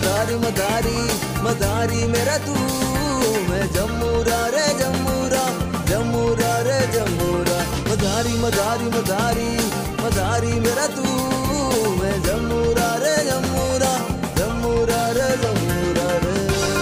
मदारी मदारी मदारी मेरा तू, मैं जम्मूरा रे जम्मूरा, जम्मूरा रे जम्मूरा। मदारी मदारी मदारी मदारी मेरा तू, मैं जम्मूरा रे जम्मूरा, जम्मूरा रे जम्मूरा रे।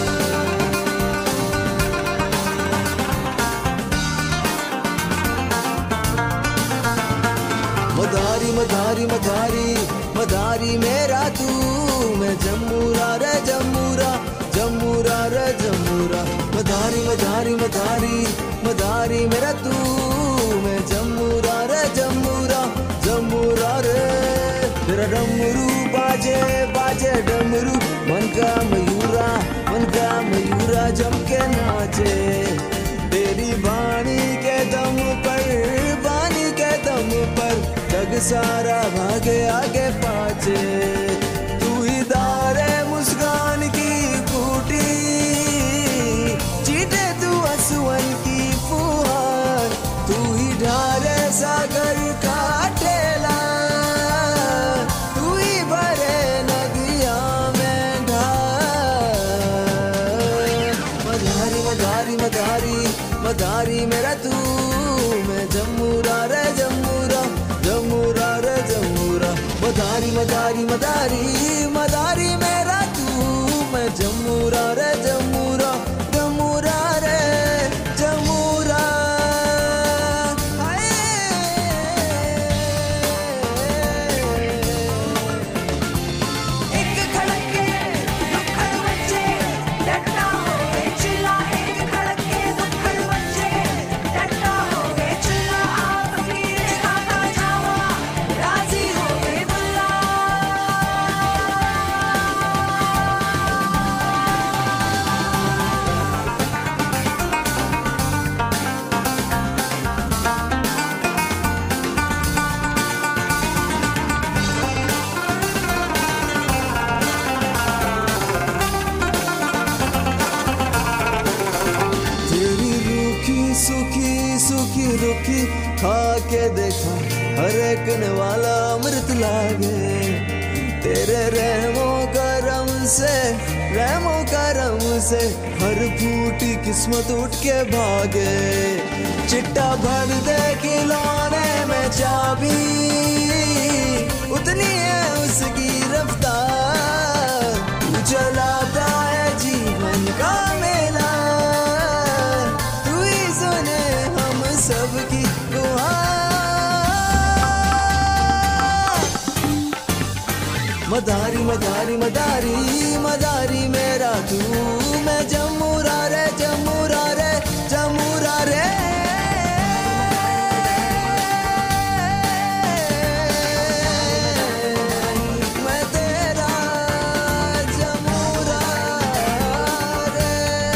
मदारी मदारी मदारी मदारी मेरा तू, मैं जम्मूरा रे जम्मूरा, जम्मूरा रे जम्मूरा। मदारी मदारी मदारी मदारी मेरा तू, मैं जम्मूरा रे जम्मूरा, जम्मूरा रे। तेरा डमरू बाजे बाजे डमरू, मन का मयूरा, मन का मयूरा जम के नाचे। तेरी वाणी के दम पर, वाणी के दम पर जग सारा भागे आगे पाछे। तू ही दारे मुस्कान की बूटी, चीटे तू असुवन की फुहार। तू ही ढारे सागर का ठेला, तू ही भरे नदिया में ढार। मदारी मदारी मदारी मदारी मेरा तू, मैं जम्मूरा रे जम्मूरा, जम्मूरा रे जम्मूरा। मदारी मदारी मदारी मदारी मेरा तू, मैं जम्मूरा रे जम्मूरा, जम्मूरा रे जम्मूरा। एक खड़के दुखड़ बच्चे डटा हो गए चिल्ला, एक खड़के दुखड़ बच्चे डटा हो गए चिल्ला। आप फकीर खाता जावा राजी हो गए दुल्ला। तेरी रूखी सूखी सूखी रूखी खा के देखा, हर एक ने वाला अमृत लागे। तेरे रहमो करम से, रहमो करम से हर फूटी किस्मत उठ के भागे। चिट्टा भर दे खिलौने में चाबी, उतनी है उसकी रफ्तार। तू चलाता है जीवन का मेला, तू ही सुने हम सबकी गुहार। मदारी मदारी मदारी मदारी मेरा तू, मैं जम्मूरा रे जम्मूरा रे, जम्मूरा रे। मैं तेरा जम्मूरा रे।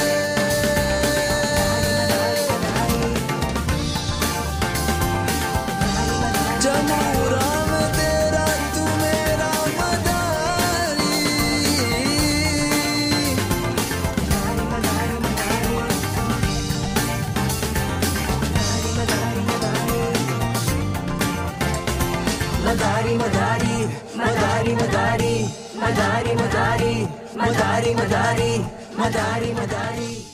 जम्मूरा में तेरा, तू मेरा मदारी। मदारी मदारी मदारी मदारी मदारी मदारी मदारी मदारी मदारी मदारी।